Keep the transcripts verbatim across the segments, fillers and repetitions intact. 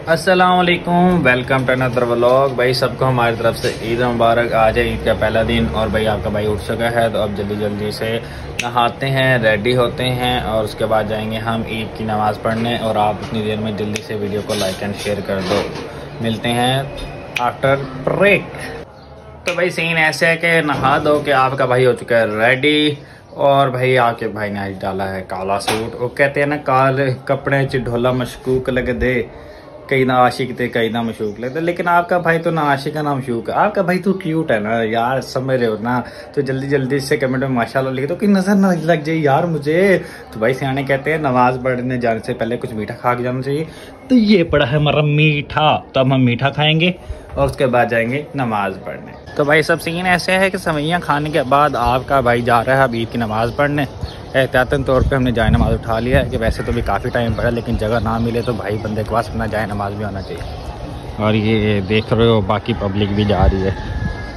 अस्सलाम वालेकुम, welcome to another vlog. भाई सबको हमारी तरफ से ईद मुबारक। आज है ईद का पहला दिन और भाई आपका भाई उठ चुका है, तो अब जल्दी जल्दी से नहाते हैं, रेडी होते हैं और उसके बाद जाएंगे हम ईद की नमाज़ पढ़ने। और आप इतनी देर में जल्दी से वीडियो को लाइक एंड शेयर कर दो। मिलते हैं आफ्टर ब्रेक। तो भाई सीन ऐसे है कि नहा दो कि आपका भाई हो चुका है रेडी और भाई आपके भाई ने आज डाला है काला सूट। वो कहते हैं ना, काले कपड़े च ढोला मशकूक लग दे, कई ना आशिक थे कई ना मशूक लगते। लेकिन आपका भाई तो ना आशिक है ना मशूक है। आपका भाई तो क्यूट है ना यार, समझ रहे हो ना। तो जल्दी जल्दी से कमेंट में माशाल्लाह लिख दो कि नजर ना लग जाए यार मुझे। तो भाई सियाने कहते हैं नमाज पढ़ने जाने से पहले कुछ मीठा खा के जाना चाहिए। तो ये पड़ा है हमारा मीठा, तो अब हम मीठा खाएंगे और उसके बाद जाएंगे नमाज पढ़ने। तो भाई सब सीन ऐसे है कि सवैयाँ खाने के बाद आपका भाई जा रहा है अब ईद की नमाज़ पढ़ने। एहतियातन तौर पे हमने जाए नमाज उठा लिया है कि वैसे तो भी काफ़ी टाइम पड़ा, लेकिन जगह ना मिले तो भाई बंदे के पास अपना जाए नमाज भी होना चाहिए। और ये देख रहे हो बाकी पब्लिक भी जा रही है,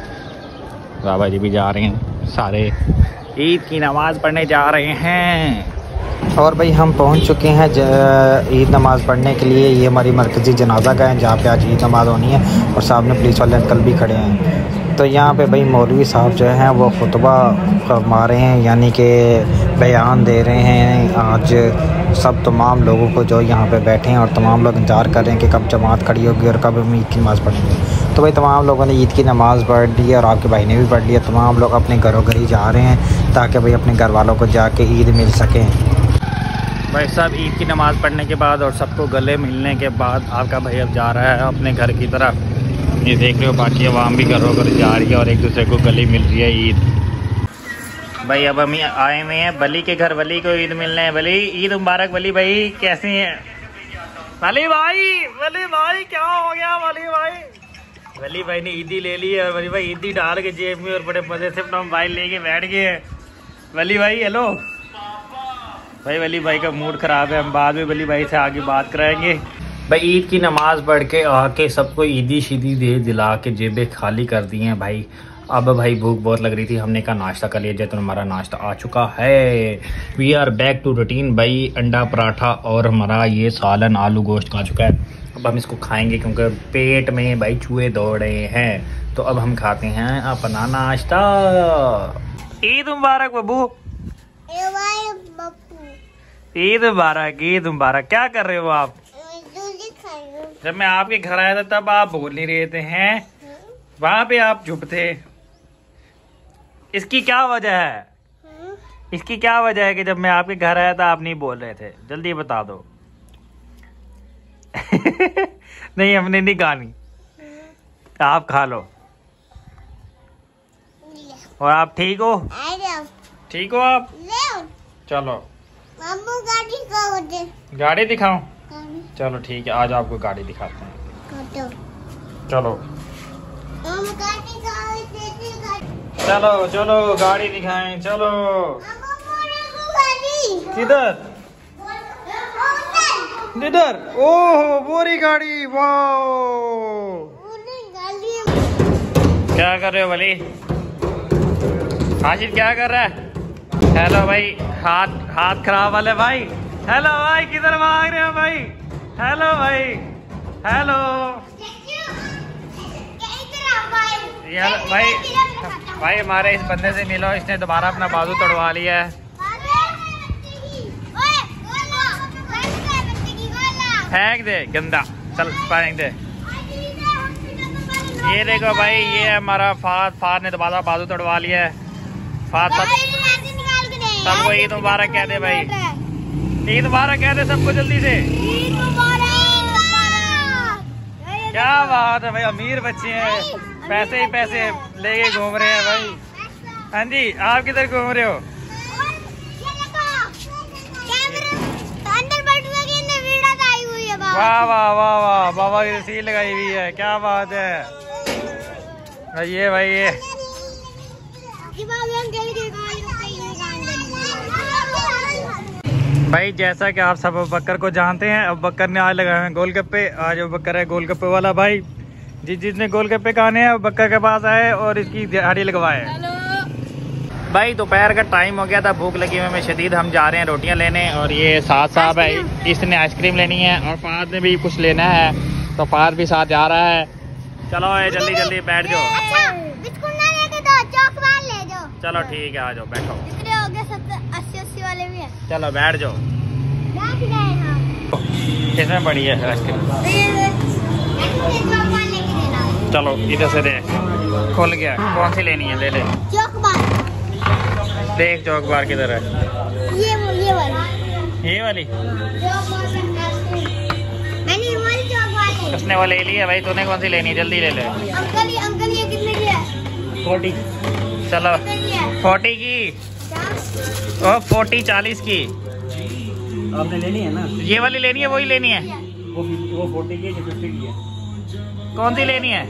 बाबा जी भी जा रहे हैं, सारे ईद की नमाज़ पढ़ने जा रहे हैं। और भाई हम पहुंच चुके हैं ईद नमाज़ पढ़ने के लिए। ये हमारी मरकज़ी जनाजा का है जहाँ पे आज ईद नमाज़ होनी है और सामने पुलिस वाले अंकल भी खड़े हैं। तो यहाँ पे भाई मौलवी साहब जो हैं वो खुतबा फरमा रहे हैं, यानी कि बयान दे रहे हैं आज सब तमाम लोगों को जो यहाँ पे बैठे हैं। और तमाम लोग इंतज़ार कर रहे हैं कि कब जमात खड़ी होगी और कब हम ईद की नमाज़ पढ़ेंगे। तो भाई तमाम लोगों ने ईद की नमाज़ पढ़ ली और आपके भाई ने भी पढ़ लिया। तमाम लोग अपने घरों घर ही जा रहे हैं ताकि भाई अपने घर वालों को जाके ईद मिल सकें। भाई साहब ईद की नमाज़ पढ़ने के बाद और सबको गले मिलने के बाद आपका भाई अब जा रहा है अपने घर की तरफ। ये देख रहे हो बाकी अवाम भी घरों घर जा रही है और एक दूसरे को गले मिल रही है ईद। भाई अब हम आए हुए हैं बली के घर, बली को ईद मिलने है। बली ईद मुबारक। बली भाई कैसी हैं? बली भाई, बली भाई क्या हो गया? बली भाई बली भाई ने ईदी ले ली है और बली भाई ईदी डाल के जेब में और बड़े मजे से अपना मोबाइल लेके बैठ गए हैं। बली भाई हेलो। भाई वली भाई का मूड ख़राब है, हम बाद में वली भाई से आगे बात कराएंगे। भाई ईद की नमाज़ पढ़ के आके सबको ईदी शीदी दे दिला के जेबें खाली कर दी हैं भाई। अब भाई भूख बहुत लग रही थी, हमने कहा नाश्ता कर लिया जाए। तो हमारा नाश्ता आ चुका है। We are back to routine भाई। अंडा पराठा और हमारा ये सालन आलू गोश्त आ चुका है। अब हम इसको खाएंगे क्योंकि पेट में भाई चूहे दौड़ रहे हैं। तो अब हम खाते हैं अपना नाश्ता। ईद मुबारक बब्बू, ईद मुबारक, ईद मुबारक। क्या कर रहे हो आप? जब मैं आपके घर आया था तब आप बोल नहीं रहे थे हैं, वहां पे आप चुप थे। इसकी क्या वजह है? इसकी क्या वजह है कि जब मैं आपके घर आया था आप नहीं बोल रहे थे? जल्दी बता दो। नहीं हमने नहीं खानी, आप खा लो। और आप ठीक हो? ठीक हो आप? चलो गाड़ी गाड़ी दिखाऊं? चलो ठीक है, आज आपको गाड़ी दिखाते हैं। चलो चलो चलो गाड़ी दिखाएं, चलो। किधर किधर? ओह बोरी गाड़ी, वाह। क्या कर रहे हो वली? आशिफ क्या कर रहा है? हेलो भाई, हाथ हाथ खराब वाले भाई। हेलो भाई, किधर भाग रहे हो भाई? हेलो भाई, हेलो यार भाई। भाई हमारे इस बंदे से मिलो, इसने दोबारा अपना बाजू तोड़वा लिया है। फेंक दे गंदा, चल फेंक दे। ये देखो भाई, ये हमारा फाद फाद ने दोबारा बाजू तोड़वा लिया है। फाद सब सबको ईद मुबारक कह दे भाई, ईद मुबारक कह दे सबको जल्दी से। क्या बात है भाई, अमीर बच्चे हैं, पैसे ही पैसे लेके घूम रहे हैं भाई। हाँ जी, आप किधर घूम रहे हो? वाह वाह वाह वाह, बाबा की रसीद लगाई हुई है, क्या बात है भाई। ये भाई ये भाई जैसा कि आप सब अबू बकर को जानते हैं, अबू बकर ने आज लगाए हैं गोलगप्पे। आज अबू बकर है गोलगप्पे वाला भाई। जिस जिसने गोलगप्पे खाने हैं अबू बकर के पास आए और इसकी दिहाड़ी लगवाए। भाई दोपहर का टाइम हो गया था, भूख लगी हुई में शदीद। हम जा रहे हैं रोटियां लेने और ये साथ साहब है, इसने आइसक्रीम लेनी है और फाद ने भी कुछ लेना है। तो फायर भी साथ जा रहा है। चलो ये जल्दी जल्दी बैठ जाओ। अच्छा, बिस्कुट ना लेके दो, चॉकबार ले जाओ। चलो ठीक है, आ जाओ बैठो। कितने हो गए? सत्तर अस्सी अस्सी वाले भी हैं। चलो बैठ जाओ। बैठ गए हम। किसमें पड़ी है आइसक्रीम? चॉकबार लेके देना। चलो इधर से देख, खुल गया। कौन सी लेनी है? ले ले। चॉकबार। देख चौकबार किधर है? ये वो ये वाली। ये वाली? मैंने ये वाली चॉकबार ली। उसने वो ले ली है भाई, तूने कौन सी लेनी है? जल्दी ले ले। अंकल ये अंकल ये कितने की है? फोर्टी। चलो कितने की है? फोर्टी की। ओ फोर्टी चालीस की। आपने लेनी है ना? ये वाली लेनी है? वही लेनी है? वो वो फोर्टी की फिफ्टी की है। कौन सी लेनी है?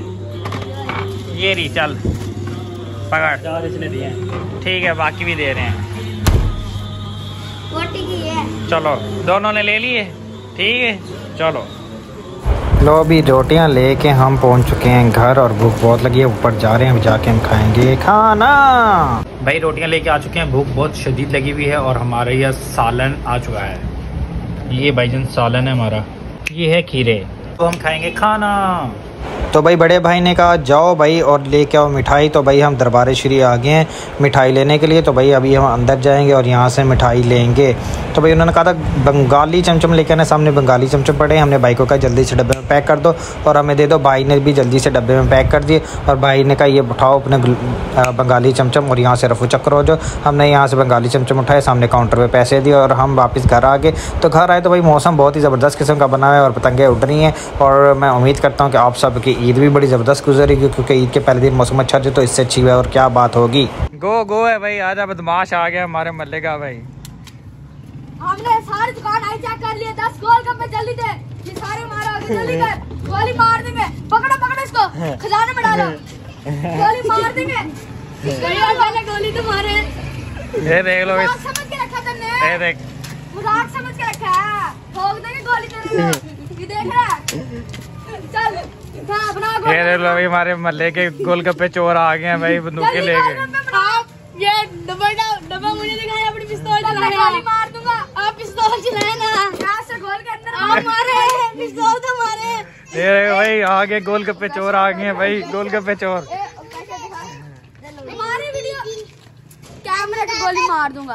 ये रही, चल पकड़। चार इसने दिए हैं। ठीक है, बाकी भी दे रहे हैं। फोर्टी की है। चलो दोनों ने ले लिए, ठीक है चलो। लो अभी रोटियां लेके हम पहुंच चुके हैं घर और भूख बहुत लगी है। ऊपर जा रहे हैं, जाके हम खाएंगे खाना। भाई रोटियां लेके आ चुके हैं, भूख बहुत शदीद लगी हुई है और हमारे यहाँ सालन आ चुका है। ये भाईजान सालन है हमारा, ये है खीरे। तो हम खाएंगे खाना। तो भाई बड़े भाई ने कहा जाओ भाई और लेके आओ मिठाई। तो भाई हम दरबार श्री आ गए हैं मिठाई लेने के लिए। तो भाई अभी हम अंदर जाएंगे और यहाँ से मिठाई लेंगे। तो भाई उन्होंने कहा था बंगाली चमचम लेके आने। सामने बंगाली चमचम पड़े। हमने भाई को कहा जल्दी से डब्बे में पैक कर दो और हमें दे दो। भाई ने भी जल्दी से डब्बे में पैक कर दिए और भाई ने कहा ये उठाओ अपने बंगाली चमचम और यहाँ से रफू चक्कर हो जाओ। हमने यहाँ से बंगाली चमचम उठाए, सामने काउंटर पर पैसे दिए और हम वापस घर आ गए। तो घर आए तो भाई मौसम बहुत ही ज़बरदस्त किस्म का बना है और पतंगें उड़ रही हैं। और मैं उम्मीद करता हूँ कि आप सब की ईद भी बड़ी ज़बरदस्त गुजरेगी, क्योंकि ईद के पहले दिन मौसम अच्छा है तो इससे अच्छी है और क्या बात होगी। गो गो है भाई, आजा बदमाश आ गया हमारे मल्ले का भाई। हमने सारी दुकान आई चेक कर लिए। दस गोल गप्पे जल्दी दे, ये सारे मारो जल्दी कर। गोली मार देंगे। पकड़ो पकड़ो इसको, खजाने में डालो। गोली मार देंगे। पहले गोली तो मारे। ये देख लो, मजाक समझ के रखा तुमने। ये देख, मजाक समझ के रखा है। ठोक देंगे गोली तेरे को। ये देख रहा है? चल हाँ, अपना ये देख लो भाई हमारे मल्ले के गोलगप्पे चोर आ गए हैं भाई, बंदूकें लेके। आप ये डब्बा डब्बा मुझे दिखाए, अपनी पिस्तौल चलाए। गोली मार दूंगा। आप पिस्तौल चलाए ना, यहाँ से गोल के अंदर आप मारे। पिस्तौल तो मारे। ये देखो भाई आगे गोलगप्पे चोर आ गए हैं भाई, गोलगप्पे चोर। हमारे वीडियो कैमरे की गोली मार दूंगा।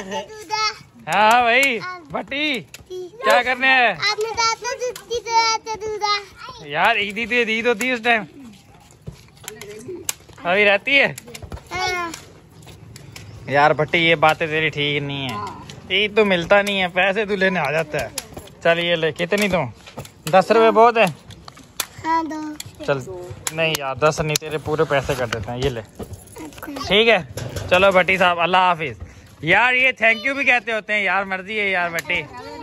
हाँ भाई भट्टी क्या करने है? आपने यार ईदी तो ईद होती है उस टाइम, अभी रहती है यार। भट्टी ये बातें तेरी ठीक नहीं है। ईद तो मिलता नहीं है, पैसे तू लेने आ जाता है। चल ये ले, कितनी तू? दस रुपए बहुत है? हाँ, दो। चल नहीं यार दस नहीं, तेरे पूरे पैसे कर देते हैं, ये ले ठीक है। चलो भट्टी साहब अल्लाह हाफिज। यार ये थैंक यू भी कहते होते हैं यार, मर्जी है यार भट्टी।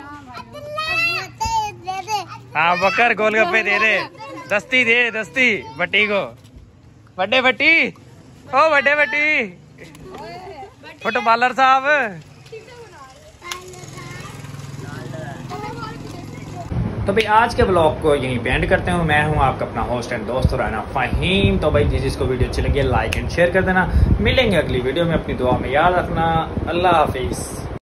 हाँ बकर गोलगप्पे दे दे, दस्ती दे दस्ती भट्टी को। बड्डे भट्टी, ओ बड्डे भट्टी, फुटबॉलर साहब। तो भाई आज के ब्लॉग को यहीं पे एंड करते हूँ। मैं हूँ आपका अपना होस्ट एंड दोस्त राना फ़हीम। तो भाई जिस जिसको वीडियो अच्छी लगी लाइक एंड शेयर कर देना। मिलेंगे अगली वीडियो में, अपनी दुआ में याद रखना। अल्लाह हाफिज़।